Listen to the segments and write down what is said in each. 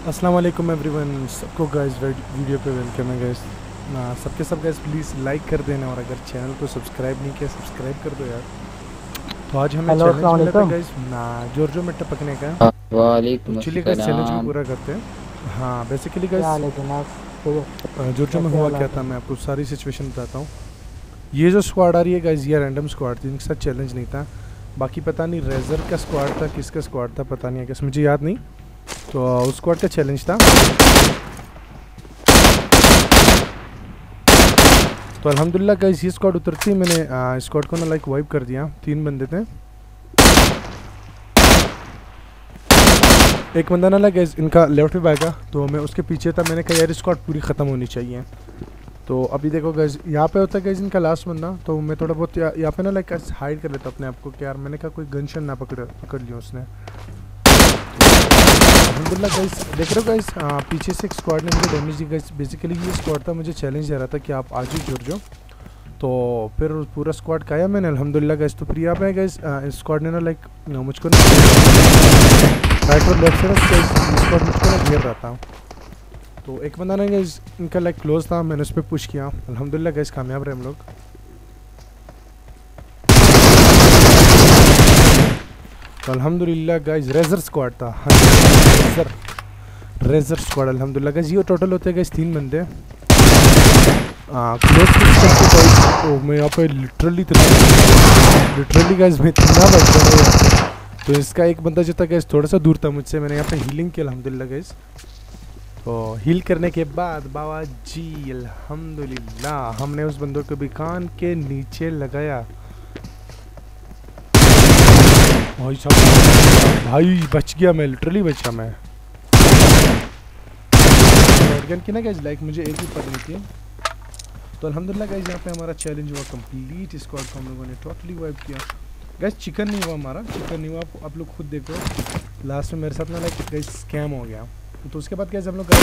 अस्सलाम वालेकुम एवरीवन, सबको गाइस वीडियो पे वेलकम है गाइस। सबके सब गाइस प्लीज़ लाइक कर देना और अगर चैनल को सब्सक्राइब नहीं किया सब्सक्राइब कर दो यार। तो आज हमें चैलेंज मिला था गाइस ना जोर में टपकने का। वालेकुम चलिए गाइस चैलेंज को पूरा करते हैं। हाँ बेसिकली गाइस जोर में हुआ क्या था मैं आपको सारी सिचुएशन बताता हूँ। ये जो स्क्वाड आ रही है गाइस ये रैंडम स्क्वाड थी, इनके साथ चैलेंज नहीं था। बाकी पता नहीं रेजर का स्क्वाड था किसका स्क्वाड था पता नहीं है किस, मुझे याद नहीं। तो उस स्क्वाड का चैलेंज था। तो अल्हम्दुलिल्लाह गाइस ये स्क्वाड उतरती मैंने स्क्वाड को ना लाइक वाइप कर दिया। 3 बंदे थे, एक बंदा ना गाइस इनका लेफ्ट पे भागा तो मैं उसके पीछे था। मैंने कहा यार स्क्वाड पूरी ख़त्म होनी चाहिए। तो अभी देखो गाइस यहाँ पे होता है गाइस इनका लास्ट बंदा। तो मैं थोड़ा बहुत यहाँ पे ना लाइक हाइड कर लेता अपने आप को कि यार मैंने कहा कोई गनशन ना पकड़ लिया उसने। अल्हम्दुलिल्लाह गाइस देख रहे हो गाइस पीछे से एक स्क्वाड ने मुझे डैमेज दी गाइस। बेसिकली ये स्क्वाड था, मुझे चैलेंज दे रहा था कि आप आज ही जुड़ जाओ। तो फिर पूरा स्क्वाड खाया मैंने अल्हम्दुलिल्लाह गाइस। तो फिर यहाँ पे गाइस स्क्वाड ने ना लाइक मुझको ना राइट और लेफ्ट से स्क्वाड मुझको ना घेर रहा था। तो एक बंदा ना गाइस इनका लाइक क्लोज था, मैंने उस पर पुश किया। अल्हम्दुलिल्लाह गाइस कामयाब रहे हम लोग। तो अल्हम्दुलिल्लाह गाइस रेजर स्क्वाड था। रेजर स्क्वाड अल्हम्दुलिल्लाह गाइस ये टोटल होते हैं गाइस 3 बंदे। क्लोज गाइस तो मैं यहाँ पे लिटरली गाइस मैं इतना बच गया। तो इसका एक बंदा जो था गाइस थोड़ा सा दूर था मुझसे, मैंने यहाँ पे हीलिंग किया अल्हम्दुलिल्लाह गाइस। तो हील करने के बाद बाबा जी अल्हम्दुलिल्लाह हमने उस बंदों को भी कान के नीचे लगाया। भाई साहब भाई बच गया मैं, लिटरली बचा मैं। ऑर्गन की ना गाइस लाइक मुझे एक भी पता नहीं थी। तो अल्हम्दुलिल्लाह गाइस यहाँ पे हमारा चैलेंज हुआ कंप्लीट। स्क्वाड को हम लोगों ने टोटली वाइप किया गाइस। चिकन नहीं हुआ हमारा, चिकन नहीं हुआ। आप लोग खुद देखो लास्ट में मेरे साथ ना लाइक गाइस स्कैम हो गया। तो उसके बाद गाइस हम लोग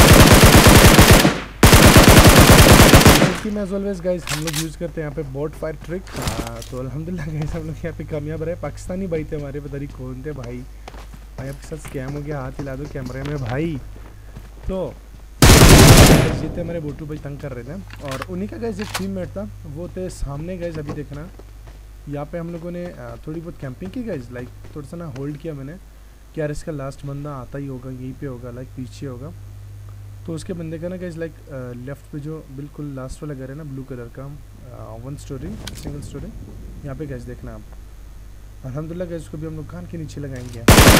एज ऑलवेज गाइस हम लोग यूज़ करते हैं यहाँ पे बोट फायर ट्रिक। तो अल्हम्दुलिल्लाह गाइस हम लोग यहाँ पे कामयाब रहे। पाकिस्तानी भाई थे हमारे, पता नहीं कौन थे भाई। भाई आपके साथ स्कैम हो गया, हाथ हिला दो कैमरे में भाई। तो ये थे हमारे बोटू भाई तंग कर रहे थे और उन्हीं का गाइस एक टीममेट था वो थे सामने गाइस। अभी देखना यहाँ पे हम लोगों ने थोड़ी बहुत कैंपिंग की गाइस, लाइक थोड़ा सा ना होल्ड किया मैंने कि यार इसका लास्ट बंदा आता ही होगा, यहीं पे होगा, लाइक पीछे होगा। तो उसके बंदे का ना गाइस लाइक लेफ्ट पे जो बिल्कुल लास्ट वाला घर है ना ब्लू कलर का, 1 स्टोरी सिंगल स्टोरी, यहाँ पे गाइस देखना आप। अल्हम्दुलिल्लाह गाइस उसको भी हम लोग कान के नीचे लगाएंगे।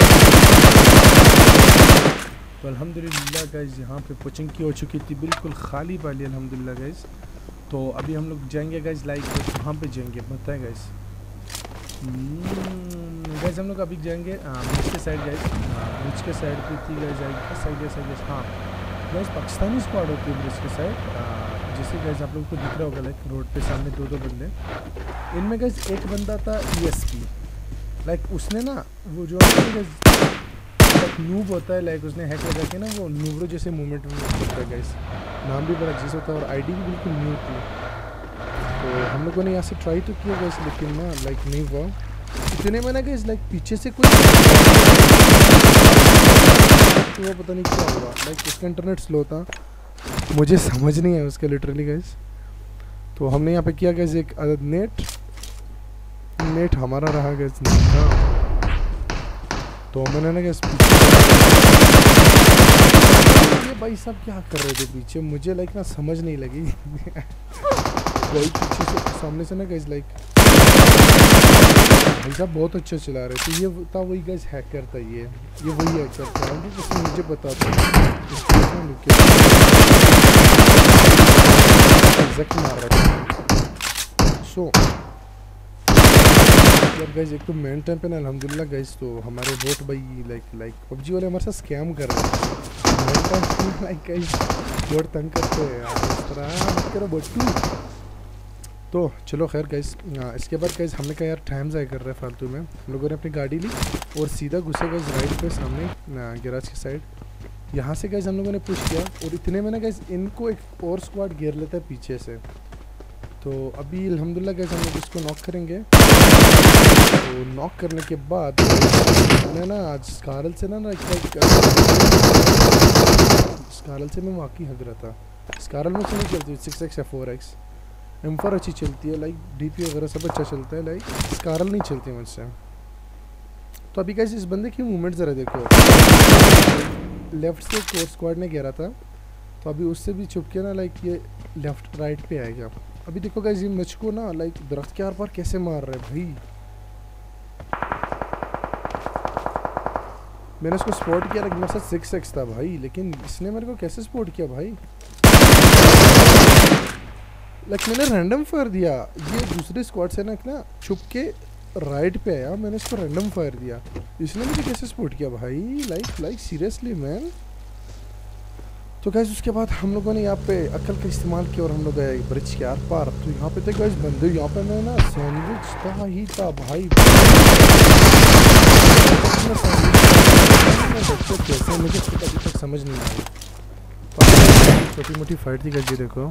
तो अल्हम्दुलिल्लाह गाइस यहाँ पे कोचिंग की हो चुकी थी बिल्कुल खाली वाली अल्हम्दुलिल्लाह गाइस। तो अभी हम लोग जाएंगे गाइस लाइक कहाँ पे जाएंगे बताएं गाइस। गाइस हम लोग अभी जाएंगे ब्रिज के साइड गाइस। ब्रिज के साइड पे थी गाइस साइड हाँ गाइस पाकिस्तानी स्क्वाड होती है ब्रिज के साइड। जैसे गाइस आप लोगों को दिख रहा होगा लाइक रोड पे सामने 2 बंदे। इनमें गाइस एक बंदा था ESP, लाइक उसने ना वो जो नूब होता है लाइक उसने हैक लगा के ना वो नूबरो जैसे मूवमेंट करता है गाइस। नाम भी बड़ा अजीज होता है और आईडी भी बिल्कुल न्यू थी। तो हम लोगों ने यहाँ से ट्राई तो किया गाइस लेकिन ना लाइक नहीं हुआ। इतने में ना गाइस लाइक पीछे से कोई तो वो पता नहीं क्या हुआ, लाइक उसका इंटरनेट स्लो था, मुझे समझ नहीं आया उसका लिटरली गाइस। तो हमने यहाँ पे किया गाइस एक नेट हमारा रहा गाइस नहीं। तो मैंने ना गाइस ये भाई सब क्या कर रहे थे पीछे, मुझे लाइक ना समझ नहीं लगी। वही पीछे से सामने से ना गाइस लाइक भाई साहब बहुत अच्छा चला रहे थे। ये था वही गाइस हैकर था, ये वही हैकर था जिसने मुझे बता सो यार गाइस एक तो मेन टाइम पे ना अल्हम्दुलिल्लाह गाइस तो हमारे बोट भाई लाइक PUBG वाले हमारे साथ स्कैम कर रहे हैं। मेन टाइम लाइक गाइस बहुत तंग करते हैं यार, इस तरह मत करो बोटू। तो चलो खैर गाइस इसके बाद गाइस हमने कहा यार टाइम ज़ाया कर रहा है फालतू में। हम लोगों ने अपनी गाड़ी ली और सीधा घुसे गाइस राइट पे सामने गैराज की साइड। यहाँ से गाइस हम लोगों ने पुश किया और इतने में ना गाइस इनको एक और स्क्वाड घेर लेता है पीछे से। तो अभी अल्हम्दुलिल्लाह गाइस हम लोग इसको नॉक करेंगे। तो नॉक करने के बाद मैंने ना आज कारल से ना स्कारल से मैं वाकई हग रहा था। स्कारल में तो नहीं चलती 6x या 4x, M4 अच्छी चलती है, लाइक DP वगैरह सब अच्छा चलता है, लाइक स्कारल नहीं चलती मुझसे। तो अभी कैसे इस बंदे की मूवमेंट ज़रा देखो, लेफ्ट से कोर स्क्वाड ने घेरा था, तो अभी उससे भी छुप के ना लाइक ये लेफ्ट राइट पे आएगा। अभी देखो गाइस ये मुझको ना लाइक दरख्त के आर पार कैसे मार रहे भाई। मैंने उसको स्पॉट किया, लाइक मेरे साथ 6x था भाई, लेकिन इसने मेरे को कैसे स्पॉट किया भाई। लाइक मैंने रैंडम फायर दिया, ये दूसरे स्क्वाड से ना छुप के राइट पे आया, मैंने इसको रैंडम फायर दिया, इसने मुझे कैसे सपोर्ट किया भाई। Like seriously man. तो गाइस उसके बाद हम लोगों ने यहाँ पे अकल का इस्तेमाल किया और हम लोग गए ब्रिज के आर पार। तो यहाँ पे थे गाइस बंदे, यहाँ पे मैं ना सैंडविच था ही था भाई। कैसे मुझे अभी तक समझ नहीं आई। छोटी मोटी फाइट थी गाइस, ये देखो।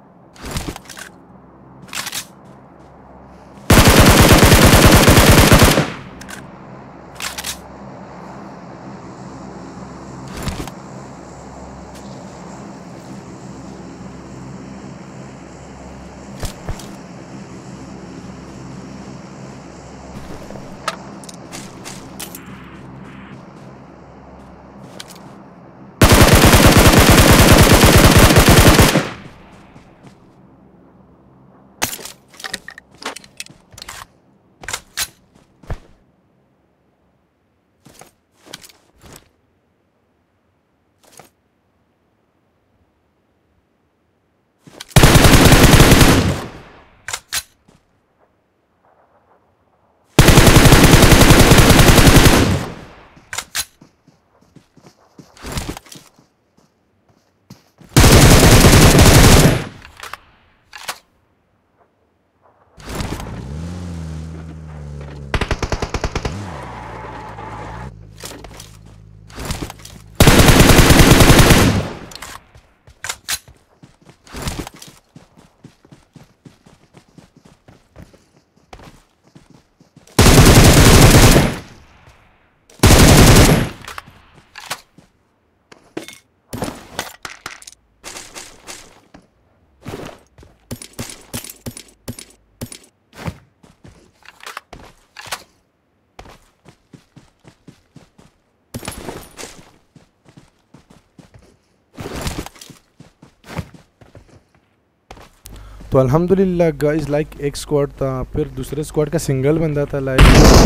तो अल्हम्दुलिल्लाह गाइस लाइक एक स्क्वाड था, फिर दूसरे स्क्वाड का सिंगल बंदा था, लाइक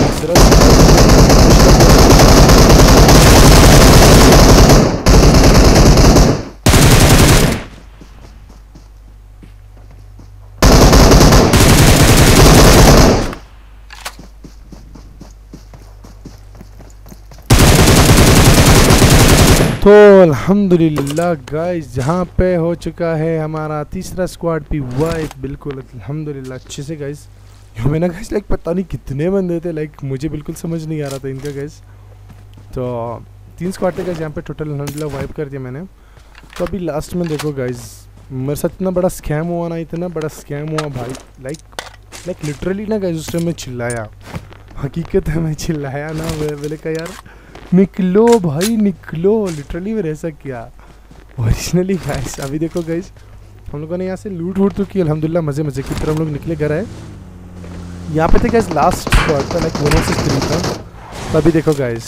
तो अल्हम्दुलिल्लाह गाइस जहाँ पे हो चुका है हमारा तीसरा स्क्वाड भी वाइप, बिल्कुल अल्हम्दुलिल्लाह अच्छे से गाइस। यहाँ में ना गाइस लाइक पता नहीं कितने बंदे थे, लाइक मुझे बिल्कुल समझ नहीं आ रहा था इनका गाइस। तो 3 स्क्वाड थे गाइस यहाँ पे टोटल अल्हम्दुलिल्लाह वाइप कर दिया मैंने। तो अभी लास्ट में देखो गाइस मेरे साथ इतना बड़ा स्कैम हुआ ना, इतना बड़ा स्कैम हुआ भाई, लाइक लिटरली ना गाइस उस टाइम मैं चिल्लाया, हकीकत है मैं चिल्लाया ना, मैंने कहा यार निकलो भाई निकलो, लिटरली मैंने ऐसा किया ओरिजिनली गाइस। अभी देखो गाइस हम लोगों ने यहाँ से लूट वूट तो की अल्हम्दुलिल्लाह, मज़े मज़े की तरह हम लोग निकले घर आए। यहाँ पे थे गाइस लास्ट स्क्वाड था, लाइक 1 से 3 था। तो अभी देखो गाइस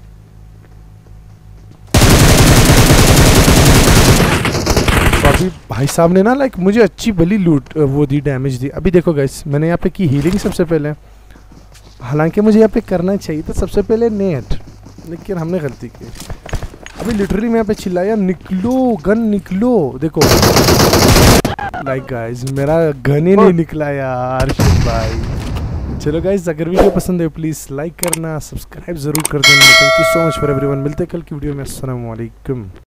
तो अभी भाई साहब ने ना लाइक मुझे अच्छी भली लूट वो दी, डैमेज दी। अभी देखो गाइस मैंने यहाँ पे की हीलिंग सबसे पहले, हालांकि मुझे यहाँ पे करना चाहिए था सबसे पहले नेट, लेकिन हमने गलती की। अभी लिटरली मैं यहाँ पे चिल्लाया निकलो गन निकलो, देखो लाइक गाइस मेरा गन ही नहीं निकला यार भाई। चलो गाइस अगर वीडियो पसंद है प्लीज़ लाइक करना, सब्सक्राइब ज़रूर कर देना। Thank you so much for everyone, मिलते हैं कल की वीडियो में। अस्सलाम वालेकुम।